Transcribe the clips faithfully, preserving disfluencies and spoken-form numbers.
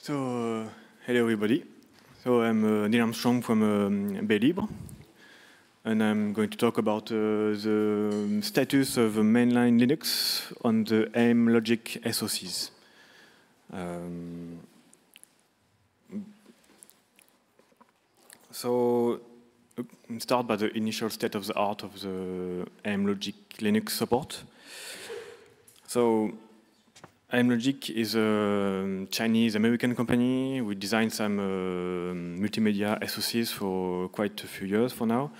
So, uh, hello everybody. So I'm uh, Neil Armstrong from um, BayLibre, and I'm going to talk about uh, the status of mainline Linux on the AIMLogic S O Cs. Um, so, uh, start by the initial state of the art of the AIMLogic Linux support. So, AIMLogic is a Chinese-American company. We designed some uh, multimedia S O Cs for quite a few years for now.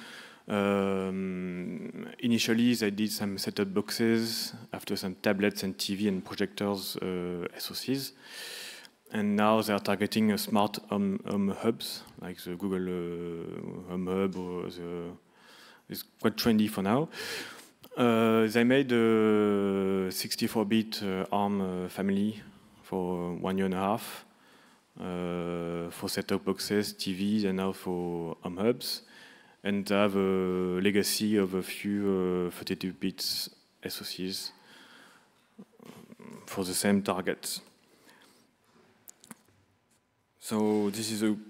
Um, initially, they did some set-top boxes, after some tablets and T V and projectors uh, S O Cs. And now they are targeting a smart home, home hubs, like the Google uh, Home Hub, or the, it's quite trendy for now. Uh, they made a sixty-four bit uh, ARM uh, family for one year and a half uh, for set-top boxes, T Vs, and now for home hubs. And they have a legacy of a few uh, thirty-two bit S O Cs for the same targets. So this is a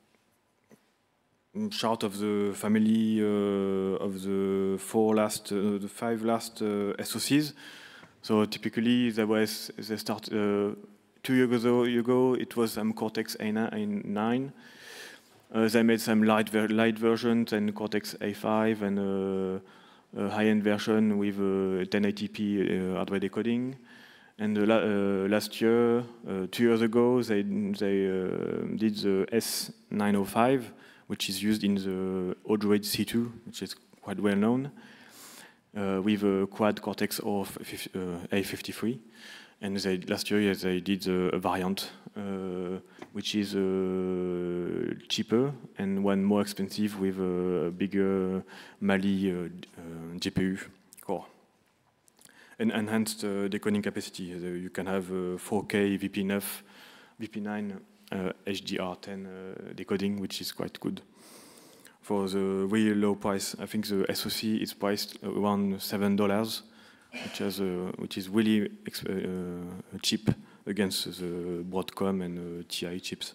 chart of the family uh, of the four last, uh, the five last uh, S O Cs. So typically, there was they start uh, two years ago, ago. It was some Cortex A nine. Uh, they made some light ver light versions and Cortex A five and uh, a high-end version with uh, ten eighty p uh, hardware decoding. And uh, la uh, last year, uh, two years ago, they they uh, did the S nine oh five. Which is used in the Odroid C two, which is quite well known, uh, with a quad Cortex A fifty-three. And they, last year, yes, they did a, a variant, uh, which is uh, cheaper and one more expensive with a bigger Mali uh, uh, G P U core. And enhanced uh, decoding capacity. Uh, you can have uh, four K V P nine Uh, H D R ten uh, decoding, which is quite good. For the really low price, I think the S O C is priced around seven dollars, which, has, uh, which is really uh, cheap against the Broadcom and uh, T I chips.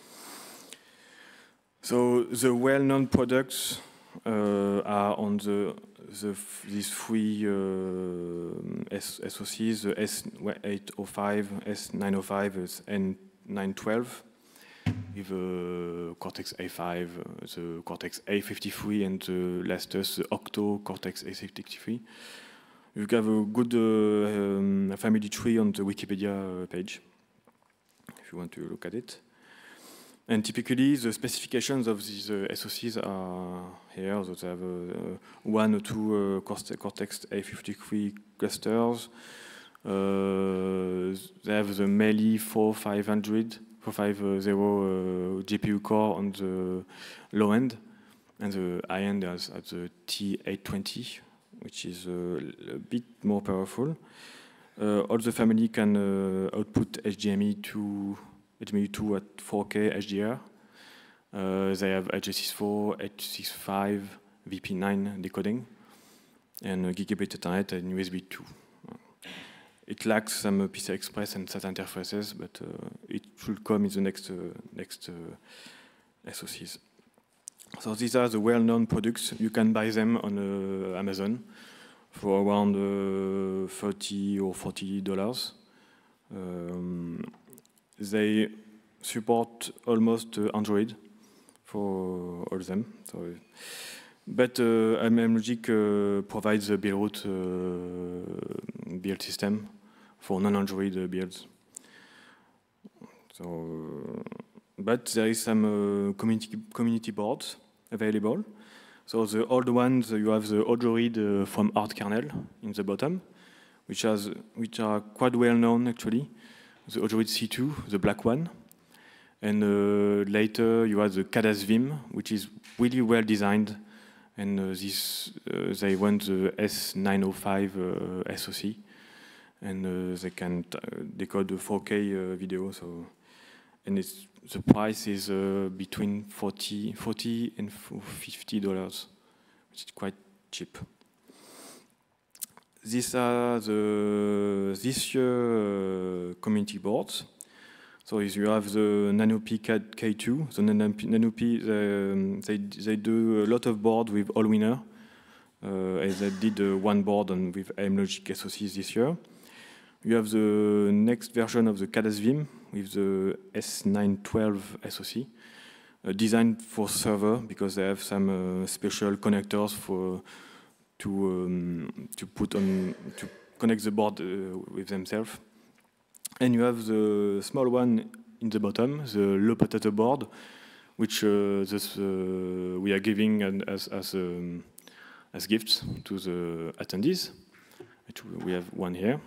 So the well-known products uh, are on the, the these three uh, S O Cs: the S eight oh five, S nine oh five, and nine twelve with uh, Cortex A five, uh, the Cortex A fifty-three, and the latest, the Octo Cortex A sixty-three. You have a good uh, um, family tree on the Wikipedia page, if you want to look at it. And typically, the specifications of these uh, S O Cs are here. So they have uh, one or two uh, Cortex A fifty-three clusters. Uh, they have the Mali four five hundred, four fifty uh, G P U core on the low end, and the high end is at the T eight twenty, which is uh, a bit more powerful. Uh, all the family can uh, output H D M I two at four K H D R. Uh, they have H two sixty-four, H two sixty-five, V P nine decoding, and uh, Gigabit Ethernet and U S B two. It lacks some P C I Express and S A T interfaces, but uh, it should come in the next, uh, next uh, S O Cs. So these are the well-known products. You can buy them on uh, Amazon for around uh, thirty or forty dollars. Um, they support almost uh, Android for all of them. So, but uh, AIMLogic uh, provides a build uh, build system for non-Android uh, builds. So, uh, but there is some uh, community community boards available. So the old ones, you have the Odroid uh, from ArtKernel in the bottom, which has which are quite well known actually. The Odroid C two, the black one, and uh, later you have the Cadasvim, which is really well designed. And uh, this, uh, they run the S nine oh five uh, S O C, and uh, they can t decode the four K uh, video. So, and it's, the price is uh, between forty, forty and fifty dollars, which is quite cheap. These are the this year uh, community boards. So is you have the NanoPi K two. The NanoPi, um, they, they do a lot of board with Allwinner. Uh, and they did uh, one board on, with AMLogic S O Cs this year. You have the next version of the Cadasvim with the S nine twelve S O C, uh, designed for server because they have some uh, special connectors for to um, to put on to connect the board uh, with themselves. And you have the small one in the bottom, the low potato board, which uh, this, uh, we are giving as as um, as gifts to the attendees. We have one here.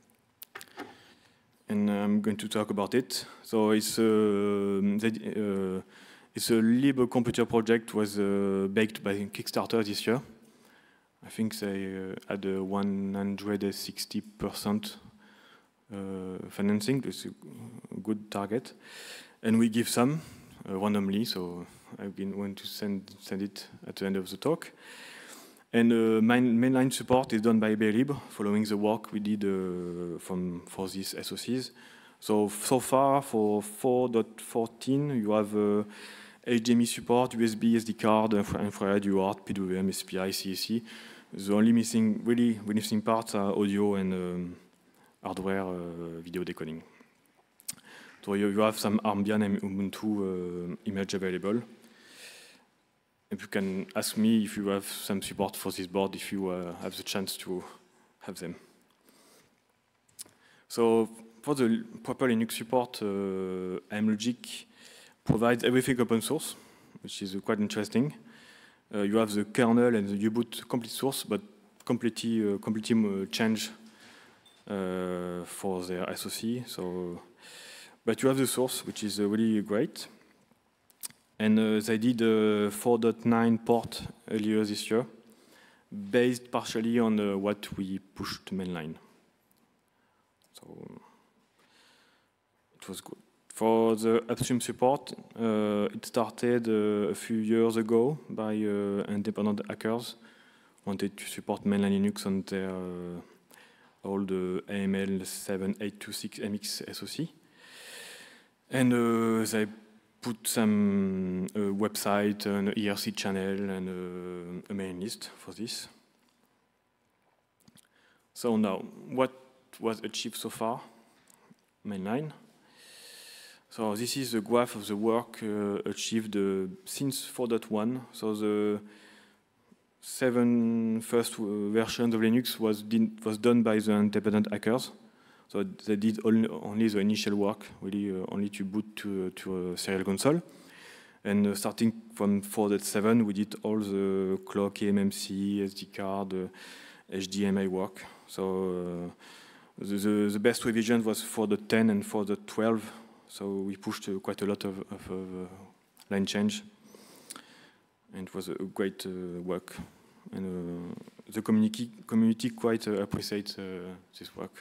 And I'm going to talk about it. So it's, uh, they, uh, it's a Lib computer project, was uh, baked by Kickstarter this year. I think they uh, had a one hundred sixty percent uh, financing. It's a good target. And we give some uh, randomly, so I've been going to send, send it at the end of the talk. And uh, main, mainline support is done by Baylib, following the work we did uh, from, for these S O Cs. So, so far, for four point fourteen, you have uh, H D M I support, U S B, S D card, infrared, U A R T, P W M, S P I, C A C. The only missing, really, really missing parts are audio and um, hardware uh, video decoding. So you, you have some Armbian and Ubuntu uh, image available. If you can ask me if you have some support for this board, if you uh, have the chance to have them. So for the proper Linux support, uh, AMLogic provides everything open source, which is uh, quite interesting. Uh, you have the kernel and the U-boot complete source, but completely, uh, completely uh, change uh, for their S O C. So, but you have the source, which is uh, really great. And uh, they did a four point nine port earlier this year, based partially on uh, what we pushed mainline. So it was good. For the upstream support, uh, it started uh, a few years ago by uh, independent hackers wanted to support mainline Linux on their uh, old uh, A M L seven eight two six M X S O C. And uh, they put some uh, website, an E R C channel, and uh, a mailing list for this. So now, what was achieved so far? Mainline. So this is the graph of the work uh, achieved uh, since four point one. So the seven first versions of Linux was, was done by the independent hackers. So they did only, only the initial work, really uh, only to boot to, to a serial console. And uh, starting from four point seven, we did all the clock, E M M C, S D card, uh, H D M I work. So uh, the, the, the best revision was four point ten and four point twelve. So we pushed uh, quite a lot of, of uh, line change. And it was a great uh, work. And uh, the community, community quite uh, appreciates uh, this work.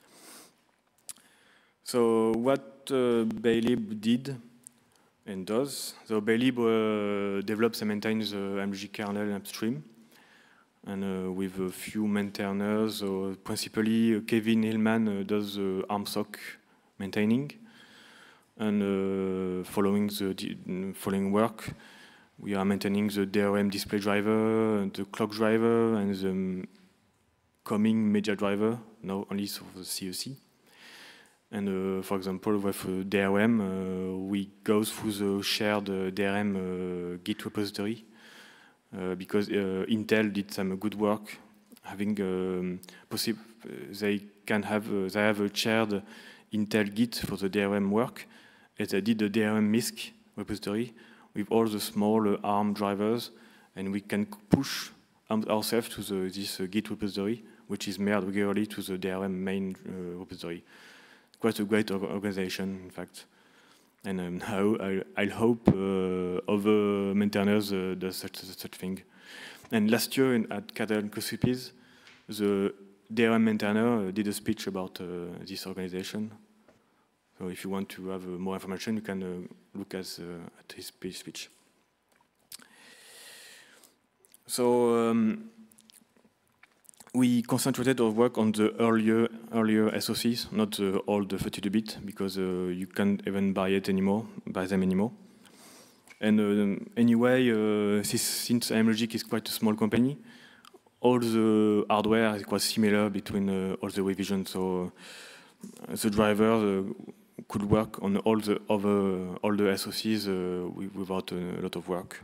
So what uh, Baylib did and does, so Baylib uh, develops and maintains the uh, AMLogic kernel upstream, and uh, with a few maintainers, uh, principally uh, Kevin Hillman uh, does the uh, ARMSOC maintaining, and uh, following the following work, we are maintaining the D R M display driver, the clock driver, and the coming media driver, now only for the C O C. And uh, for example, with uh, D R M, uh, we go through the shared uh, D R M uh, Git repository uh, because uh, Intel did some good work, having um, possible they can have uh, they have a shared Intel Git for the D R M work, and they did the D R M MISC repository with all the small uh, ARM drivers, and we can push ourselves to the, this uh, Git repository, which is mirrored regularly to the D R M main uh, repository. Quite a great organization, in fact. And um, how I, I hope uh, other maintainers uh, do such, such thing. And last year in, at Catalan Cosipis, the D R M maintainer uh, did a speech about uh, this organization. So if you want to have uh, more information, you can uh, look as, uh, at his speech. So um, we concentrated our work on the earlier earlier S O Cs, not the old thirty-two bit, because uh, you can't even buy it anymore, buy them anymore. And uh, anyway, uh, since, since AMLogic is quite a small company, all the hardware is quite similar between uh, all the revisions. So uh, the driver uh, could work on all the other all the S O Cs uh, without a lot of work.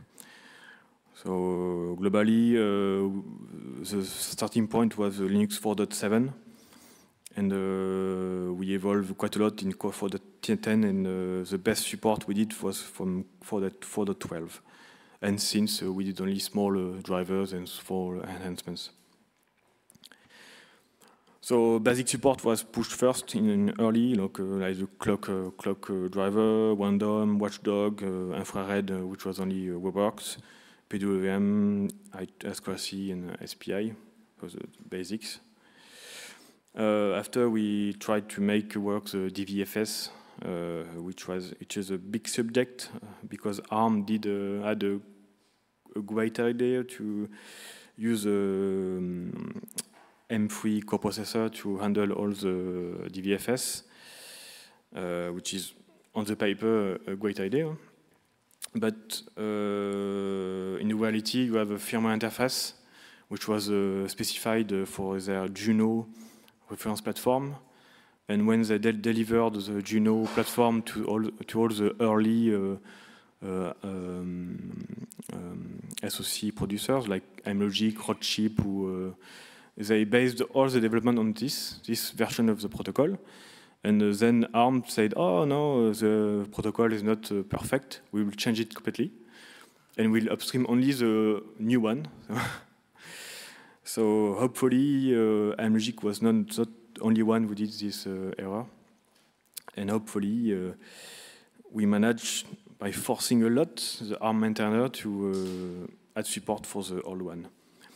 So globally, uh, the starting point was Linux four point seven, and uh, we evolved quite a lot in Core four point ten, and uh, the best support we did was from four point twelve. And since uh, we did only small uh, drivers and small enhancements. So basic support was pushed first in, in early, like, uh, like the clock, uh, clock uh, driver, Wandom, Watchdog, uh, Infrared, uh, which was only uh, WebWorks, P W M, I two C, and uh, S P I, for the basics. Uh, after we tried to make work the D V F S, uh, which was which is a big subject uh, because ARM did uh, had a, a great idea to use a um, M three coprocessor to handle all the D V F S, uh, which is on the paper a great idea. But uh, in reality, you have a firmware interface, which was uh, specified uh, for their Juno reference platform. And when they de delivered the Juno platform to all, to all the early uh, uh, um, um, S O C producers, like AMLogic, Roadchip, or, uh, they based all the development on this, this version of the protocol. And uh, then ARM said, oh no, the protocol is not uh, perfect. We will change it completely. And we'll upstream only the new one. So hopefully uh, AMLogic was not, not only one who did this uh, error. And hopefully uh, we managed, by forcing a lot, the ARM maintainer to uh, add support for the old one.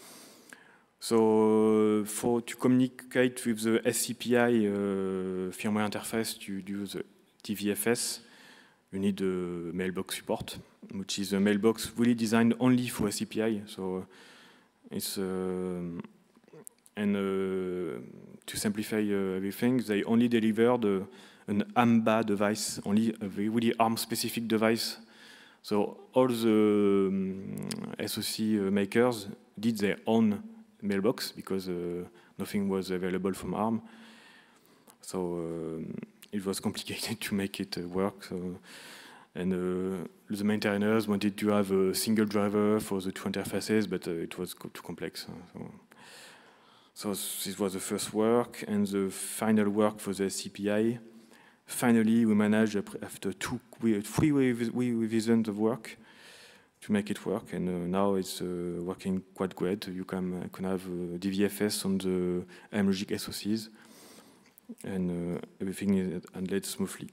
So for to communicate with the S C P I uh, firmware interface to do the D V F S, you need a mailbox support, which is a mailbox really designed only for S C P I. So it's uh, and uh, to simplify uh, everything, they only delivered uh, an AMBA device, only a really ARM-specific device. So all the um, S O C makers did their own mailbox because uh, nothing was available from ARM. So uh, it was complicated to make it uh, work. So, and uh, the maintainers wanted to have a single driver for the two interfaces, but uh, it was too complex. So, so this was the first work, and the final work for the S C P I. Finally, we managed, after two, three revisions of work, to make it work, and uh, now it's uh, working quite great. You can, uh, can have uh, D V F S on the AMLogic S O Cs, and uh, everything is handled smoothly.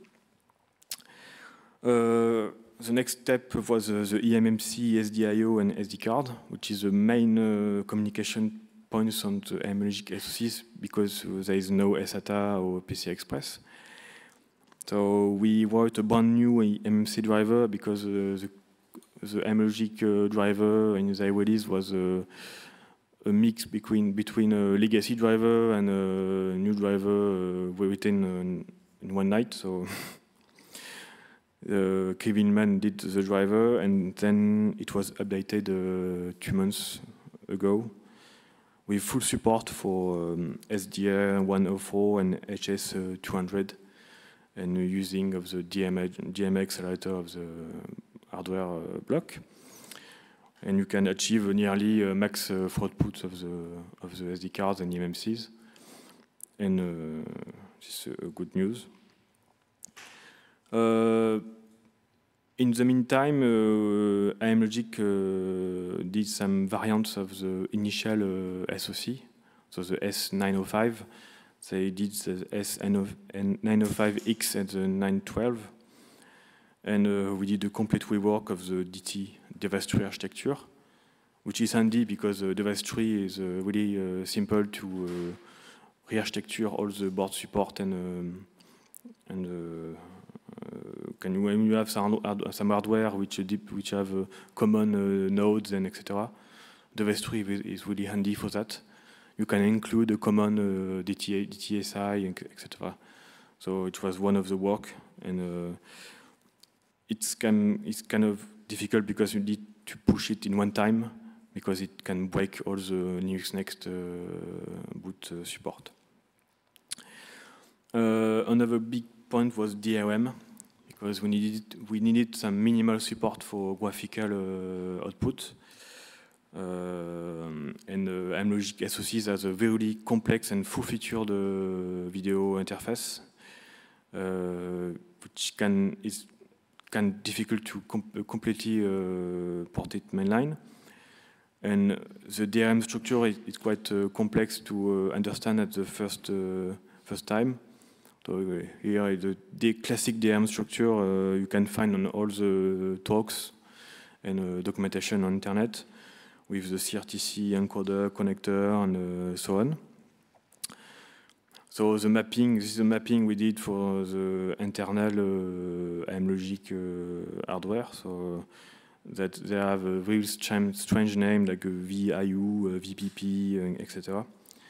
Uh, the next step was uh, the E M M C, S D I O, and S D card, which is the main uh, communication points on the AMLogic S O Cs, because uh, there is no S A T A or P C I Express. So we wrote a brand new E M M C driver because uh, the The AMLogic uh, driver in the release was uh, a mix between between a legacy driver and a new driver uh, written uh, in one night. So uh, Kevin Mann did the driver, and then it was updated uh, two months ago with full support for um, S D R one oh four and H S two hundred, and using of the D M A, D M A accelerator of the hardware uh, block, and you can achieve nearly uh, max uh, throughput of the of the S D cards and E M M Cs, and uh, this is uh, good news. Uh, in the meantime, uh, AMLogic uh, did some variants of the initial uh, S O C, so the S nine oh five. They did the S nine oh five X and the nine twelve. And uh, we did a complete rework of the D T, device tree architecture, which is handy because the device tree is uh, really uh, simple to uh, re-architecture all the board support, and um, and uh, uh, can you, when you have some, some hardware which deep, which have uh, common uh, nodes and et cetera. Device tree is really handy for that. you can include a common uh, D T A, D T S I, et cetera. So it was one of the work, and uh, it's kind it's kind of difficult because you need to push it in one time because it can break all the Linux Next uh, boot uh, support. Uh, another big point was D R M, because we needed we needed some minimal support for graphical uh, output. Uh, and uh, Amlogic S O Cs has a very complex and full-featured uh, video interface, uh, which can is can difficult to com completely uh, port it mainline. And the D R M structure is, is quite uh, complex to uh, understand at the first uh, first time. So uh, here the, the classic D R M structure uh, you can find on all the talks and uh, documentation on internet, with the C R T C encoder, connector, and uh, so on. So the mapping, this is the mapping we did for the internal uh, Amlogic uh, hardware. So that they have a very strange name like a V I U, a V P P, et cetera.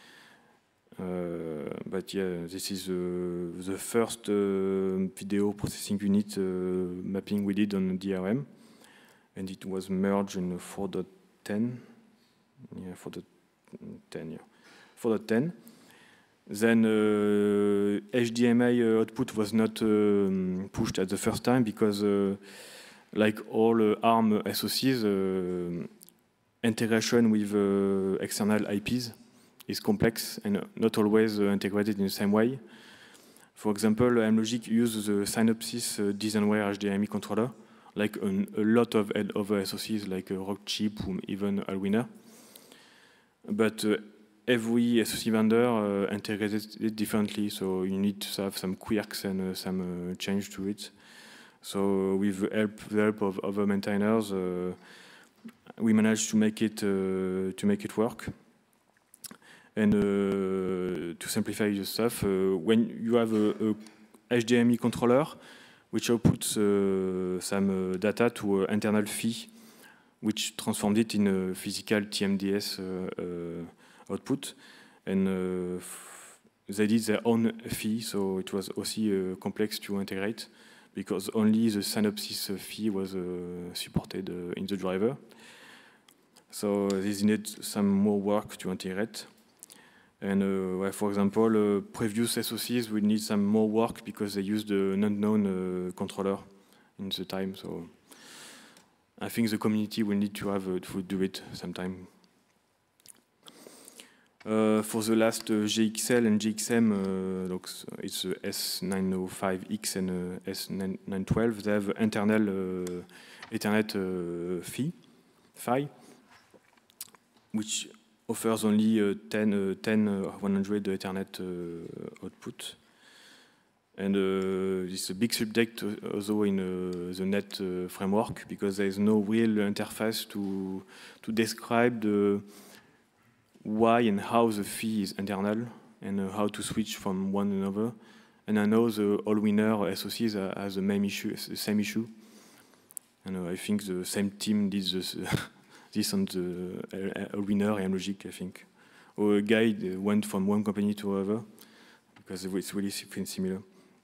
Uh, but yeah, this is uh, the first uh, video processing unit uh, mapping we did on D R M, and it was merged in four point ten. Yeah, four point ten. Yeah, four point ten. Then uh, H D M I uh, output was not um, pushed at the first time because, uh, like all uh, ARM S O Cs, uh, integration with uh, external I Ps is complex and not always uh, integrated in the same way. For example, Amlogic uses the Synopsys uh, Design-Aware H D M I controller, like an, a lot of other S O Cs, like uh, Rockchip or even Allwinner. But uh, every S O C vendor uh, integrated it differently, so you need to have some quirks and uh, some uh, change to it. So with the help, the help of other maintainers, uh, we managed to make it uh, to make it work. And uh, to simplify the stuff, uh, when you have a, a H D M I controller which outputs uh, some uh, data to an internal F I, which transformed it in a physical T M D S uh, uh, output, and uh, they did their own F I, so it was also uh, complex to integrate because only the Synopsys F I was uh, supported uh, in the driver. So this needed some more work to integrate. And uh, well, for example, uh, previous S O Cs will need some more work because they used an unknown uh, controller in the time. So I think the community will need to have uh, to do it sometime. Uh, for the last uh, G X L and G X M, uh, it's uh, S nine oh five X and uh, S nine twelve. They have internal uh, Ethernet uh, F I, F I, which offers only uh, ten, uh, ten uh, one hundred Ethernet uh, output. And uh, this is a big subject also in uh, the net uh, framework because there is no real interface to, to describe the why and how the F I is internal and uh, how to switch from one another. And I know the Allwinner S O Cs has the same issue. The same issue. And uh, I think the same team did this. This on the Allwinner and Amlogic, I think. Or a guy went from one company to another because it's really similar.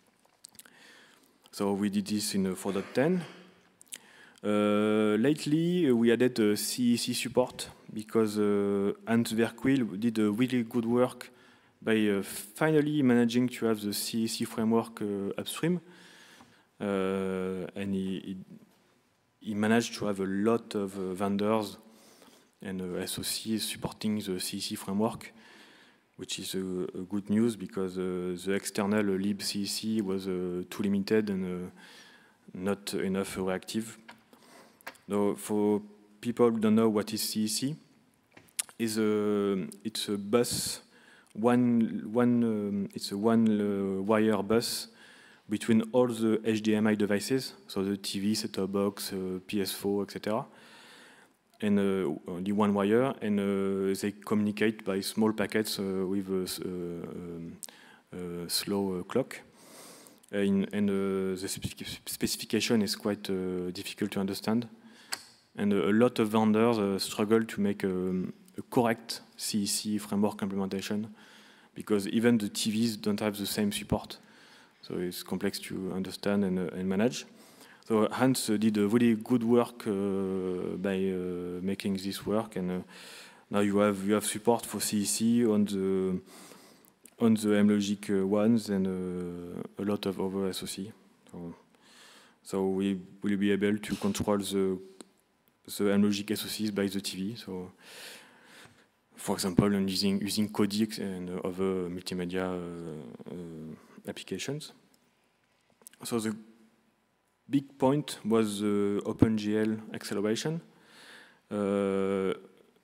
So we did this in four point ten. Uh, lately, we added uh, C E C support because uh, Hans Verkuil did a really good work by uh, finally managing to have the C E C framework uh, upstream. Uh, and he, he He managed to have a lot of uh, vendors and uh, S O Cs supporting the C E C framework, which is uh, a good news because uh, the external uh, libcec was uh, too limited and uh, not enough reactive. So for people who don't know what is C E C, is a it's a bus one one um, it's a one uh, wire bus between all the H D M I devices, so the T V, set-top box, uh, P S four, et cetera, and uh, only one wire, and uh, they communicate by small packets uh, with a, uh, uh, slow uh, clock. And, and uh, the specification is quite uh, difficult to understand, and uh, a lot of vendors uh, struggle to make um, a correct C E C framework implementation, because even the T Vs don't have the same support. So it's complex to understand and, uh, and manage. So Hans uh, did a really good work uh, by uh, making this work, and uh, now you have you have support for C E C on the on the MLogic uh, ones and uh, a lot of other S O C. So, so we will be able to control the the MLogic S O Cs by the T V. So, for example, using using Codix and other multimedia uh, uh, applications. So the big point was the OpenGL acceleration. Uh,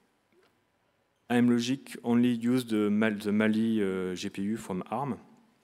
MLogic only used the, Mal the Mali uh, G P U from ARM,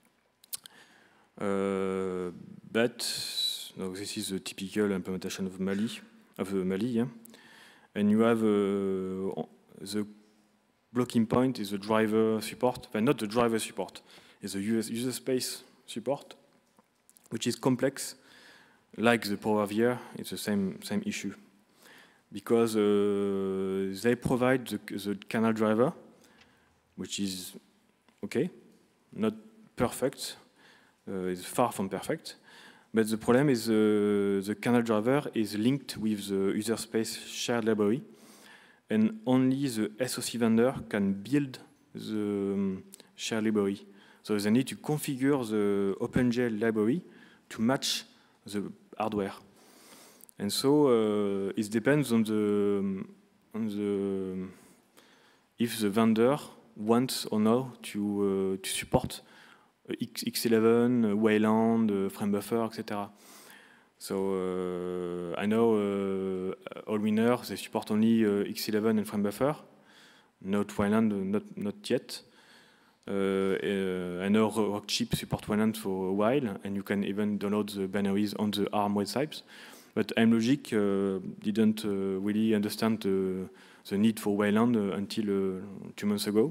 uh, but no, this is the typical implementation of Mali, of the Mali, yeah? And you have uh, the blocking point is the driver support, but not the driver support, it's the user space support, which is complex. Like the PowerVR, it's the same same issue, because uh, they provide the, the kernel driver, which is okay, not perfect, uh, it's far from perfect, but the problem is uh, the kernel driver is linked with the user space shared library, and only the S O C vendor can build the um, shared library. So they need to configure the OpenGL library to match the hardware. And so uh, it depends on the, on the if the vendor wants or not to, uh, to support X eleven, Wayland, uh, FrameBuffer, et cetera. So uh, I know uh, Allwinner, they support only uh, X eleven and FrameBuffer, not Wayland, not, not yet. Uh, uh, I know Rockchip support Wayland for a while, and you can even download the binaries on the ARM websites. But MLogic uh, didn't uh, really understand the, the need for Wayland uh, until uh, two months ago.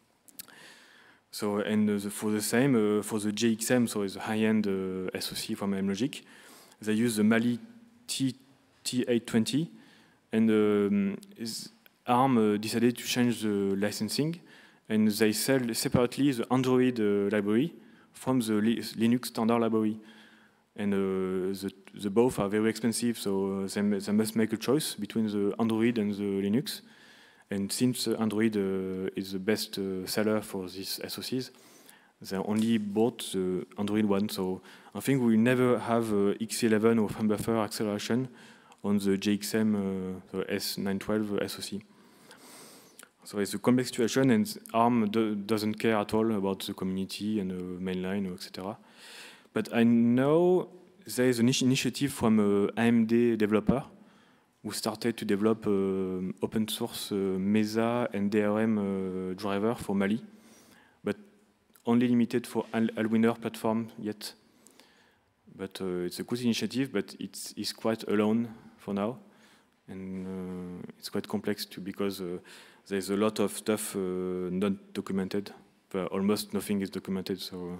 So, and uh, the, for the same, uh, for the J X M, so it's a high-end uh, S O C from MLogic, they use the Mali T eight twenty, and um, ARM uh, decided to change the licensing, and they sell separately the Android uh, library from the li Linux standard library. And uh, the, the both are very expensive, so uh, they, they must make a choice between the Android and the Linux. And since Android uh, is the best uh, seller for these S O Cs, they only bought the Android one. So I think we never have uh, X eleven or FrameBuffer acceleration on the J X M, uh, the S nine twelve S O C. So it's a complex situation, and ARM do, doesn't care at all about the community and the mainline, et cetera. But I know there is an initiative from an A M D developer who started to develop uh, open source uh, Mesa and D R M uh, driver for Mali, but only limited for Al Allwinner platform yet. But uh, it's a good initiative, but it's, it's quite alone for now, and uh, it's quite complex too, because uh, there's a lot of stuff uh, not documented, but almost nothing is documented. So. Uh,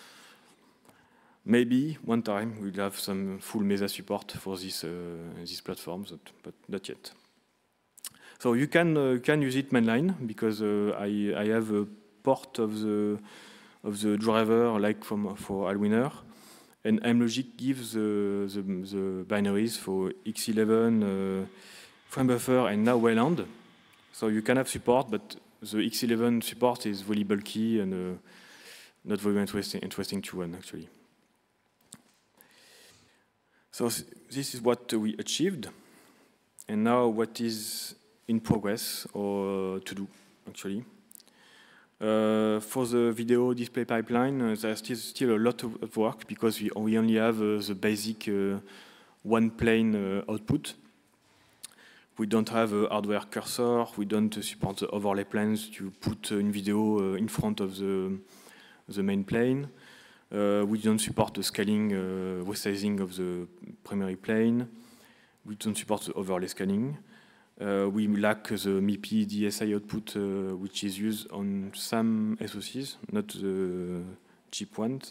Maybe one time we'll have some full Mesa support for this uh, these platforms, but not yet. So you can uh, can use it mainline, because uh, I I have a port of the of the driver like from for Allwinner, and MLogic gives the, the the binaries for X eleven, uh, FrameBuffer, and now Wayland. So you can have support, but the X eleven support is really bulky and uh, not very interesting interesting to run actually. So this is what we achieved, and now what is in progress or to do, actually. Uh, for the video display pipeline, uh, there's still, still a lot of work, because we, we only have uh, the basic uh, one plane uh, output. We don't have a hardware cursor, we don't support the overlay planes to put in video uh, in front of the, the main plane. Uh, we don't support the scaling, uh, resizing of the primary plane. We don't support the overlay scaling. Uh, we lack the M I P I D S I output, uh, which is used on some S O Cs, not the cheap ones.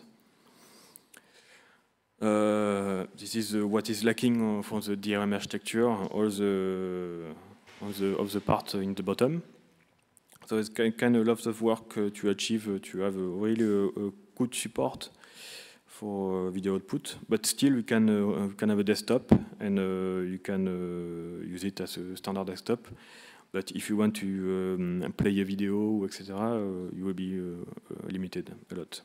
Uh, this is uh, what is lacking for the D R M architecture, all the, all the of the part in the bottom. So it's kind of lots of work uh, to achieve uh, to have a really uh, a good support for uh, video output, but still you can uh, you can have a desktop and uh, you can uh, use it as a standard desktop. But if you want to um, play a video, et cetera, uh, you will be uh, limited a lot.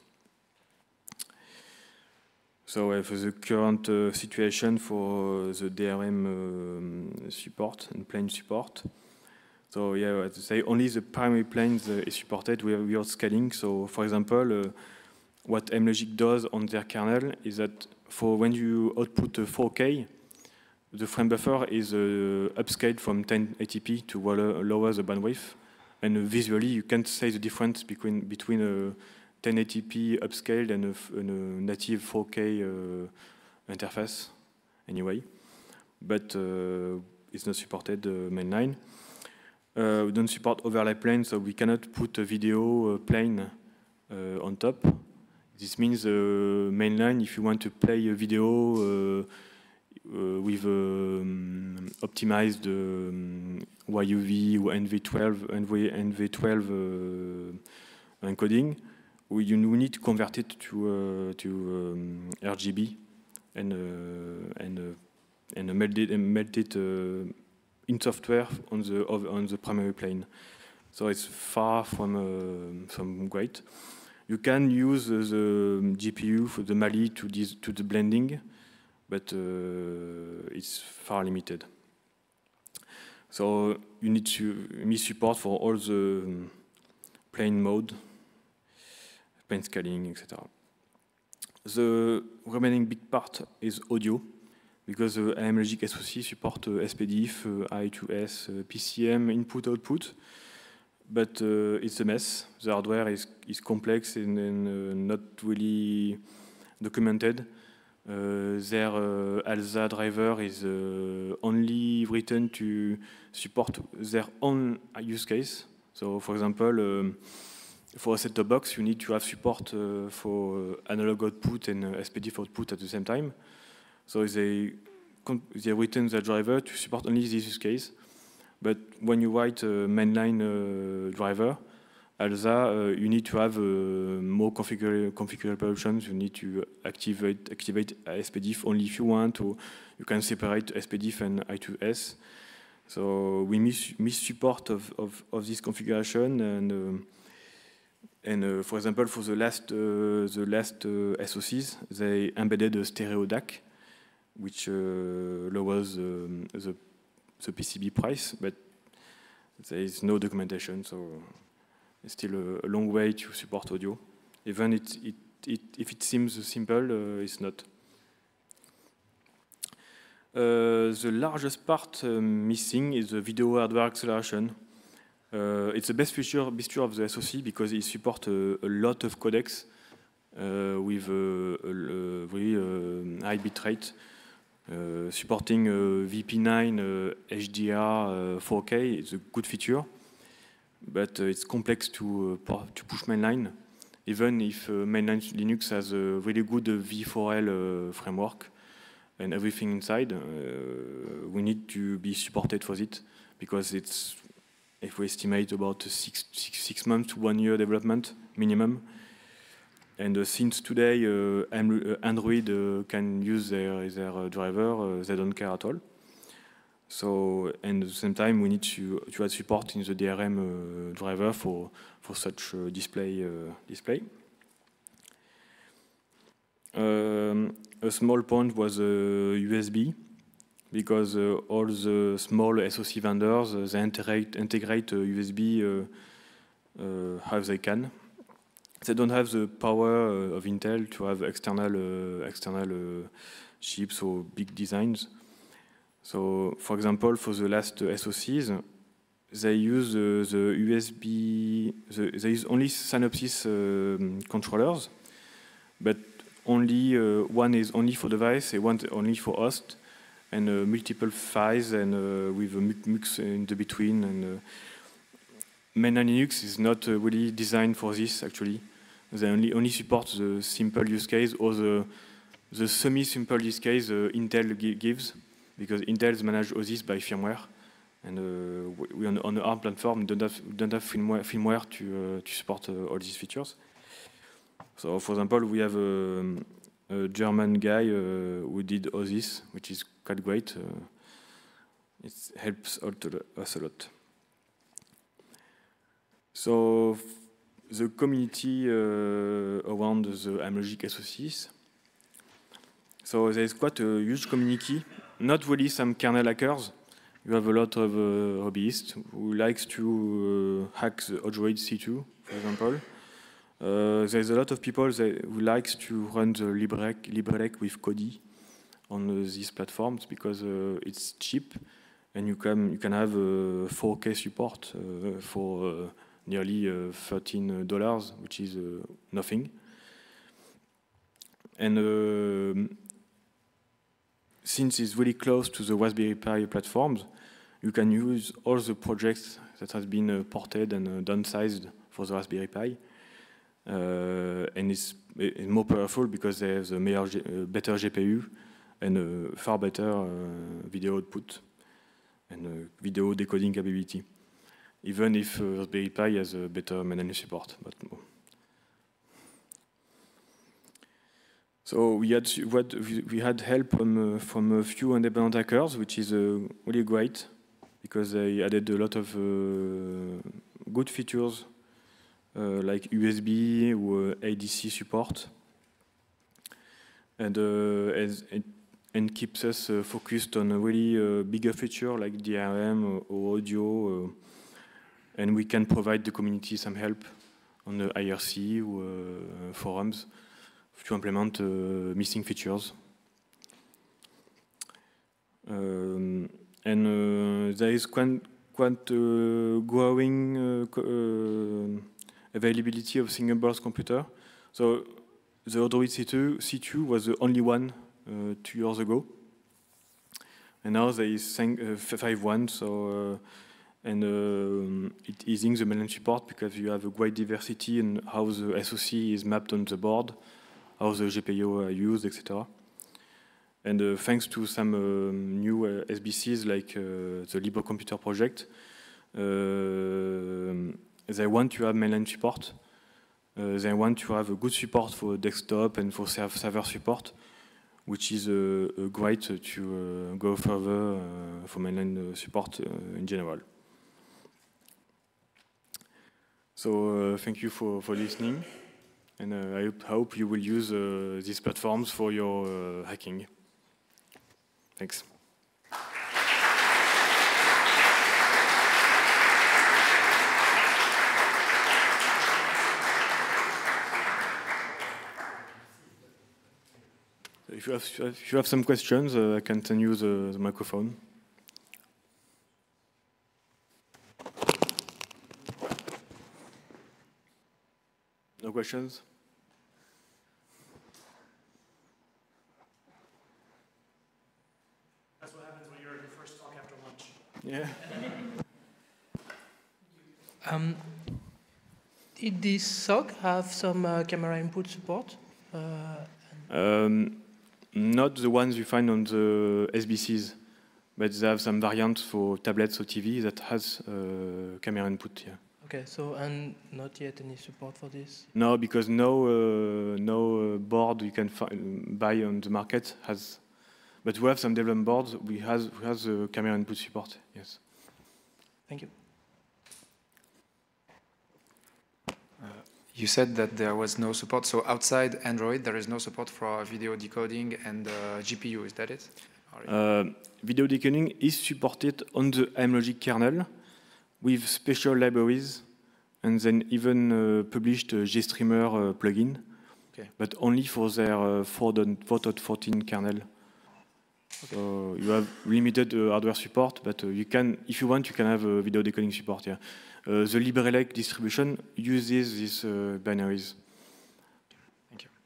So uh, for the current uh, situation for the D R M um, support and plane support. So yeah, as I say, only the primary planes uh, is supported without scaling. So for example, uh, what Mlogic does on their kernel is that for when you output a four K, the frame buffer is uh, upscaled from ten eighty p to lower, lower the bandwidth, and uh, visually you can't say the difference between between a ten eighty p upscaled and a, and a native four K uh, interface anyway, but uh, it's not supported uh, mainline. Uh, we don't support overlay plane, so we cannot put a video uh, plane uh, on top. This means uh, mainline, if you want to play a video uh, uh, with um, optimized um, Y U V or N V twelve, N V twelve uh, encoding, we, you need to convert it to uh, to um, R G B and uh, and uh, and melt it, and melt it uh, in software on the on the primary plane. So it's far from uh, from great. You can use uh, the G P U for the Mali to this, to the blending, but uh, it's far limited. So you need to need support for all the um, plane mode, plane scaling, et cetera. The remaining big part is audio, because the uh, Mlogic S O C support uh, S P D I F, uh, I two S, uh, P C M, input-output, but uh, it's a mess. The hardware is, is complex and, and uh, not really documented. Uh, their uh, ALSA driver is uh, only written to support their own use case. So, for example, um, for a set-top box, you need to have support uh, for uh, analog output and uh, S P D I F output at the same time. So they they written the driver to support only this use case. But when you write a mainline uh, driver, ALSA, uh, you need to have uh, more configurable, configurable options. You need to activate activate S P D I F only if you want, or you can separate S P D I F and I two S. So we miss, miss support of, of, of this configuration, and uh, and uh, for example, for the last uh, the last uh, S O Cs, they embedded a stereo D A C, which uh, lowers um, the the P C B price, but there is no documentation, so it's still a, a long way to support audio. Even it, it, it, if it seems simple, uh, it's not. Uh, the largest part uh, missing is the video hardware acceleration. Uh, it's the best feature, best feature of the S O C because it supports a, a lot of codecs uh, with a, a, a very uh, high bitrate. Uh, supporting uh, V P nine uh, H D R uh, four K is a good feature, but uh, it's complex to, uh, to push mainline, even if uh, mainline Linux has a really good uh, V four L uh, framework and everything inside. Uh, we need to be supported for it, because it's, if we estimate, about six, six, six months to one year development minimum. And uh, since today uh, Android uh, can use their, their uh, driver, uh, they don't care at all. So, and at the same time, we need to, to add support in the D R M uh, driver for, for such uh, display. Uh, display. Um, a small point was uh, U S B, because uh, all the small S O C vendors, uh, they integrate, integrate uh, U S B uh, uh, how they can. They don't have the power uh, of Intel to have external uh, external uh, chips or big designs. So, for example, for the last uh, S O Cs, they use uh, the U S B. The, they use only Synopsys uh, controllers, but only uh, one is only for device and one only for host, and uh, multiple files and uh, with a mix in the between. And uh, mainline Linux is not uh, really designed for this, actually. They only, only support the simple use case or the, the semi-simple use case uh, Intel gives, because Intel is managed all this by firmware, And uh, we on, on the ARM platform don't have, don't have firmware, firmware to, uh, to support uh, all these features. So, for example, we have a, a German guy uh, who did all this, which is quite great. Uh, it helps us a lot. So, the community uh, around the AIMlogic S O Cs. So, there is quite a huge community, not really some kernel hackers. You have a lot of uh, hobbyists who likes to uh, hack the Odroid C two, for example. Uh, there's a lot of people that, who likes to run the LibreLec, LibreLec with Kodi on uh, these platforms because uh, it's cheap and you can you can have uh, four K support uh, for uh, nearly uh, thirteen dollars, which is uh, nothing. And uh, since it's really close to the Raspberry Pi platforms, you can use all the projects that has been uh, ported and uh, downsized for the Raspberry Pi. Uh, and it's, it's more powerful because there's a meilleur, uh, better G P U and a far better uh, video output and uh, video decoding capability. Even if uh, Raspberry Pi has a better manual support. But so we had what we had help from, uh, from a few independent hackers, which is uh, really great because they added a lot of uh, good features uh, like U S B or A D C support, and uh, as it, and keeps us uh, focused on a really uh, bigger feature like D R M or, or audio, uh, and we can provide the community some help on the I R C or uh, forums to implement uh, missing features. Um, and uh, there is quite, quite uh, growing uh, uh, availability of single board computer. So the Odroid C two, C two was the only one uh, two years ago. And now there is five point one, so uh, and uh, it easing the mainline support because you have a great diversity in how the S O C is mapped on the board, how the G P U are used, et cetera. And uh, thanks to some um, new uh, S B Cs like uh, the Libre Computer project, uh, they want to have mainline support. Uh, they want to have a good support for desktop and for server support, which is uh, uh, great to uh, go further uh, for mainline support uh, in general. So uh, thank you for, for listening. And uh, I hope, hope you will use uh, these platforms for your uh, hacking. Thanks. If you have, if you have some questions, uh, I can send you the, the microphone. No questions? That's what happens when you're at your first talk after lunch. Yeah. um, did this S O C have some uh, camera input support? Uh, um, not the ones you find on the S B Cs, but they have some variants for tablets or T V that has uh, camera input. Yeah. Okay, so and not yet any support for this? No, because no uh, no uh, board you can buy on the market has, but we have some development boards. We has we has uh, camera input support. Yes. Thank you. Uh, you said that there was no support. So outside Android, there is no support for video decoding and uh, G P U. Is that it? Uh, video decoding is supported on the AIMlogic kernel with special libraries, and then even uh, published a GStreamer uh, plugin, okay. But only for their uh, four point fourteen kernel. Okay. So you have limited uh, hardware support, but uh, you can, if you want, you can have uh, video decoding support. Yeah, uh, the LibreLec distribution uses these uh, binaries. Thank you.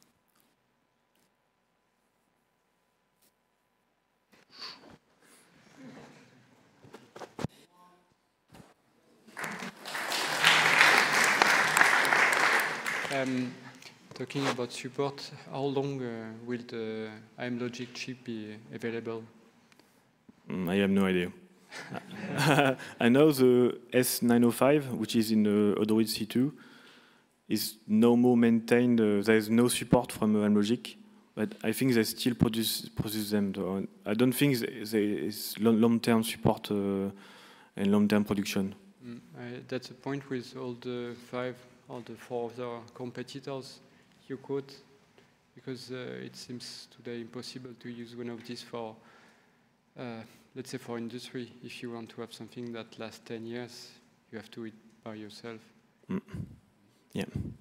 Um, talking about support, how long uh, will the AIMlogic chip be available? Mm, I have no idea. I know the S nine oh five, which is in uh, Odroid C two, is no more maintained. Uh, there is no support from uh, Amlogic, but I think they still produce produce them. So I don't think there is long-term support uh, and long-term production. Mm, uh, that's a point with all the five, all the four other competitors you quote, because uh, it seems today impossible to use one of these for, uh, let's say, for industry. If you want to have something that lasts ten years, you have to do it by yourself. Mm. Yeah.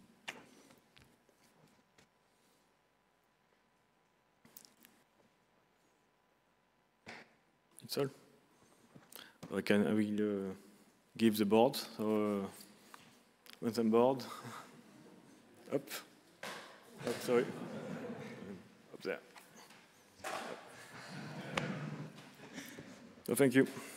That's all. I can I will uh, give the board. So uh, once I'm bored, up, up, sorry, up there. So thank you.